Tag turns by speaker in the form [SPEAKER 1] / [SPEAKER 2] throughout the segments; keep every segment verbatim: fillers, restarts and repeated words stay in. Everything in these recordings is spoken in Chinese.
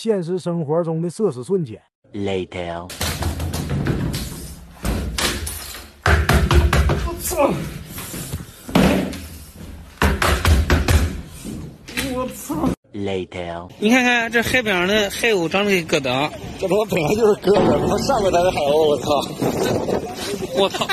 [SPEAKER 1] 现实生活中的社死瞬间。
[SPEAKER 2] Later。
[SPEAKER 3] 我操！我操
[SPEAKER 2] ！Later。
[SPEAKER 4] 你看看这海边的海鸥长得跟疙瘩，
[SPEAKER 5] 这他妈本来就是疙瘩，他上面才是海鸥，我操！
[SPEAKER 4] 我操！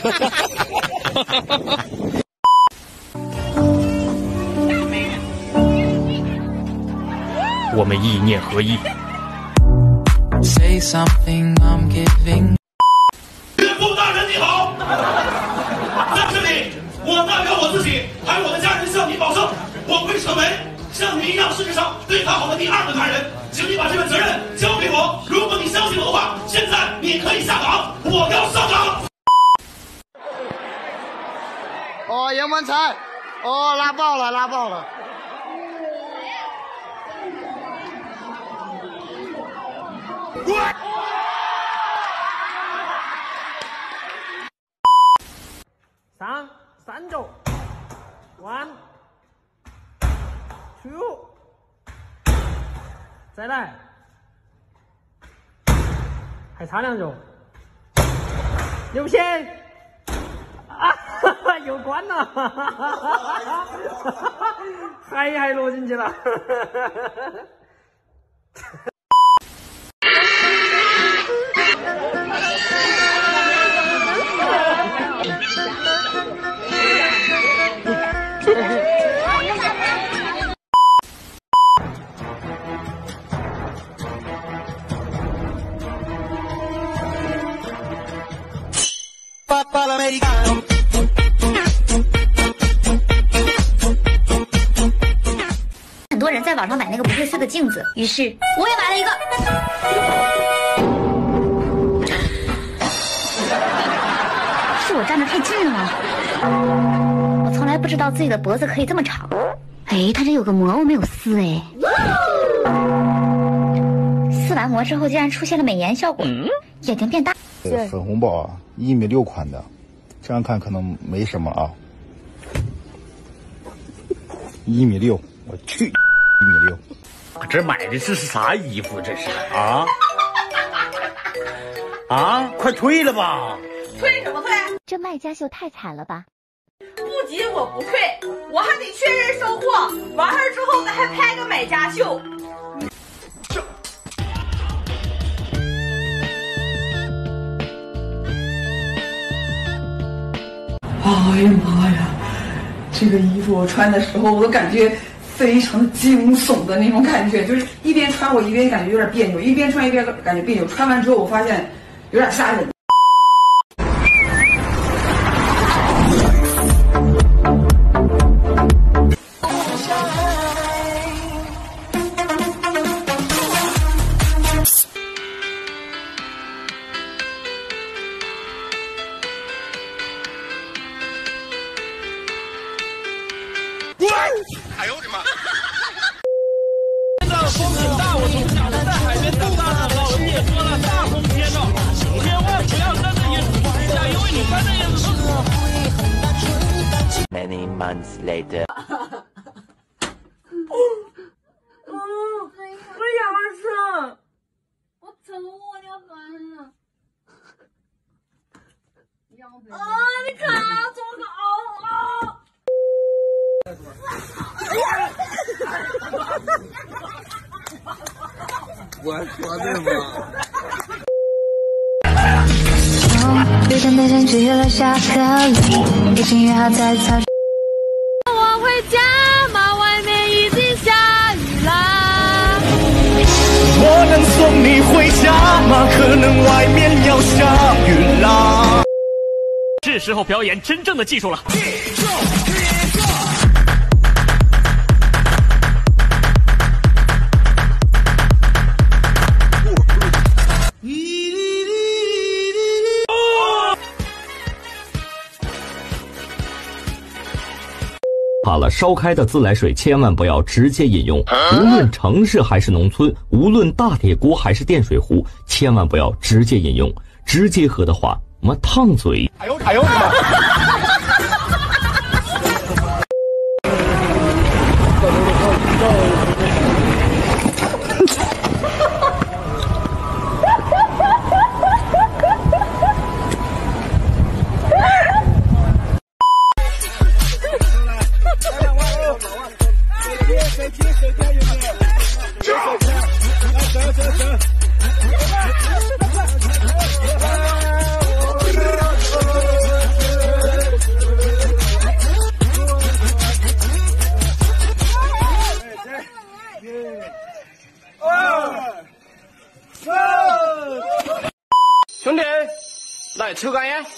[SPEAKER 6] 我们意念合一。
[SPEAKER 7] Say something, I'm giving。
[SPEAKER 8] 岳父大人你好，在这里，我代表我自己还有我的家人向你保证，我会成为像你一样世界上对他好的第二个男人。请你把这份责任交给我。如果你相信我的话，现在你可以下岗，我要上岗。
[SPEAKER 9] 哦，杨文才，哦，拉爆了，拉爆了。
[SPEAKER 1] 三三周 ，one two， 再来，还差两周，刘鑫啊，哈哈，又关了，哈哈哈哈哈，还还落进去了，哈哈哈哈。
[SPEAKER 10] 很多人在网上买那个不褪色的镜子，于是我也买了一个。是我站得太近了吗？我从来不知道自己的脖子可以这么长。哎，它这有个膜我没有撕哎。撕完膜之后竟然出现了美颜效果，眼睛变大。
[SPEAKER 11] 粉红豹啊，一米六宽的，这样看可能没什么啊。一米六，我去，一米六。
[SPEAKER 6] 这买的是啥衣服？这是啊啊！快退了吧！
[SPEAKER 12] 退什么退？
[SPEAKER 10] 这卖家秀太惨了吧！
[SPEAKER 12] 不仅我不退，我还得确认收货，完事之后咱还拍个买家秀。
[SPEAKER 3] 哎呀妈呀！这个衣服我穿的时候，我都感觉非常惊悚的那种感觉，就是一边穿我一边感觉有点别扭，一边穿一边感觉别扭。穿完之后，我发现有点吓人。
[SPEAKER 8] 哎呦我的妈！
[SPEAKER 13] 现在风挺大，我从小在海边长大的，老人也说了，大风天哦，千万不要沾着椰子冲一下，因为你沾着椰子冲。
[SPEAKER 2] Many months later。
[SPEAKER 12] 嗯，我牙疼，我疼我要烦了。啊！你看，做个嗷嗷。
[SPEAKER 5] 我说的吗？
[SPEAKER 7] 有天背上起了下课铃，已经约好在操场。
[SPEAKER 12] 我回家吗？外面已经下雨啦。
[SPEAKER 13] 我能送你回家吗？可能外面要下雨啦。是时候表演真正的技术了。
[SPEAKER 6] 怕了，烧开的自来水千万不要直接饮用，无论城市还是农村，无论大铁锅还是电水壶，千万不要直接饮用。直接喝的话，妈烫嘴！
[SPEAKER 5] 哎呦哎呦我的妈！ 来抽根烟。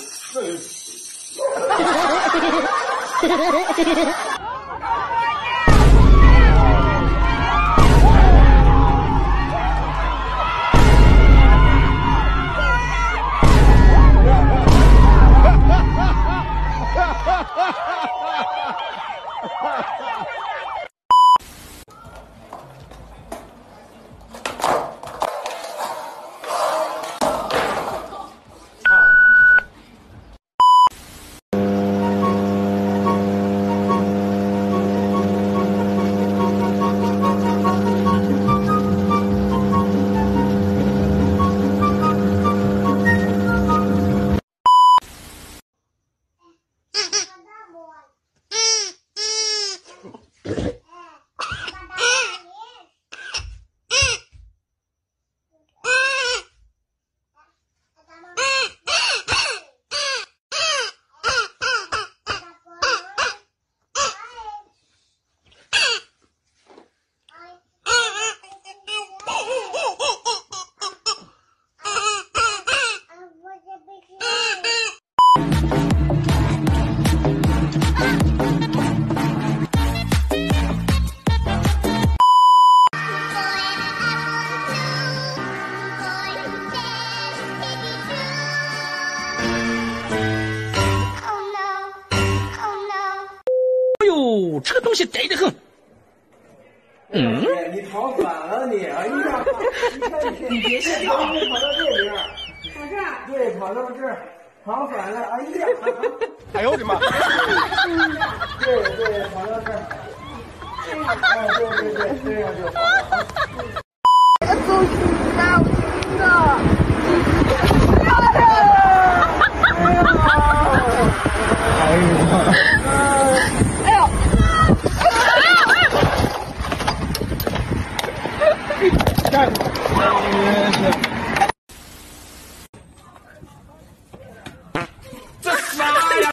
[SPEAKER 4] 这个东西呆得很。嗯，
[SPEAKER 1] 你跑反了你！哎呀，你看你，你别谢，跑跑到这边，跑这儿，对，跑到这儿，跑反了，哎呀！
[SPEAKER 5] 哎呦我的妈！
[SPEAKER 1] 对对，跑到这儿，哎，对对对，这样就好了。
[SPEAKER 12] 我走去拿我的。
[SPEAKER 1] 哎呀！
[SPEAKER 12] 哎呦！
[SPEAKER 1] 干！
[SPEAKER 5] 这啥呀？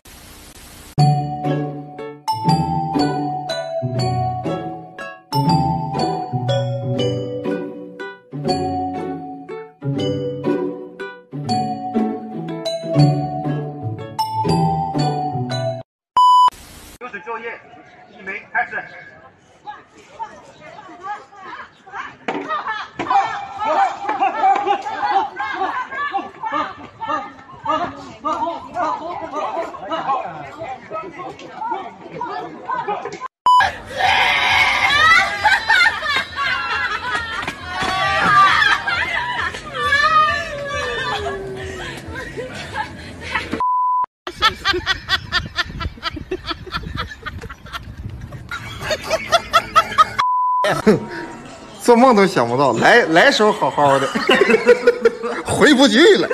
[SPEAKER 8] 有请就业，一枚开始。
[SPEAKER 14] 做梦都想不到，来来时候好好的，回不去了。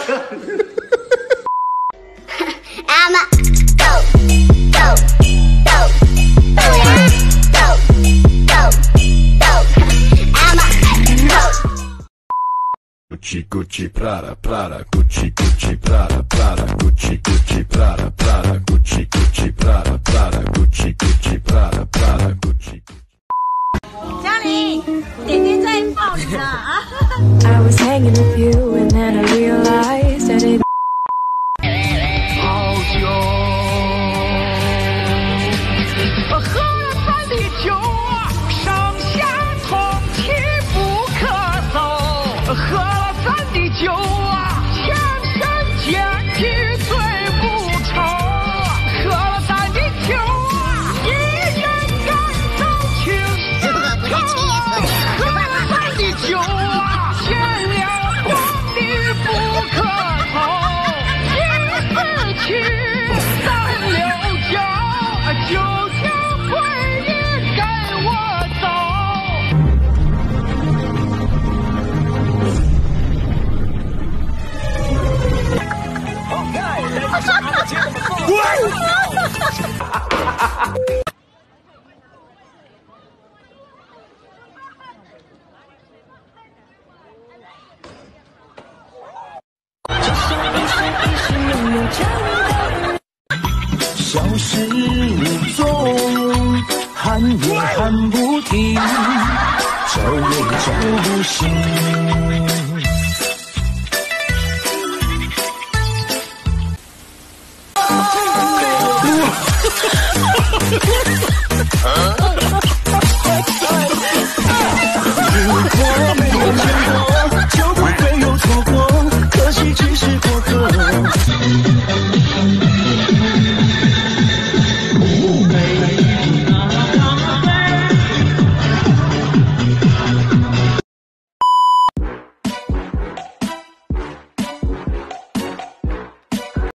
[SPEAKER 12] I'm a go go go go yeah go go go. I'm a go.
[SPEAKER 15] Gucci Gucci Prada Prada Gucci Gucci Prada Prada Gucci Gucci Prada Prada Gucci Gucci Prada Prada Gucci Gucci Prada Prada Gucci。
[SPEAKER 16] 嘉玲，点点在抱你呢啊！
[SPEAKER 17] I was hanging with you and then I realized that it
[SPEAKER 13] 好酒，喝了咱的酒啊，上下通气不可走。喝了咱的酒啊，前身见体最不愁。喝了咱的酒啊，一人赶走青山头。喝了咱的酒啊，见了皇帝不可走。去三六九，就叫闺女跟我走。
[SPEAKER 18] 消失无踪，喊也喊不停，找也找不醒。 没有见过，就不会有错过。可惜只是过客。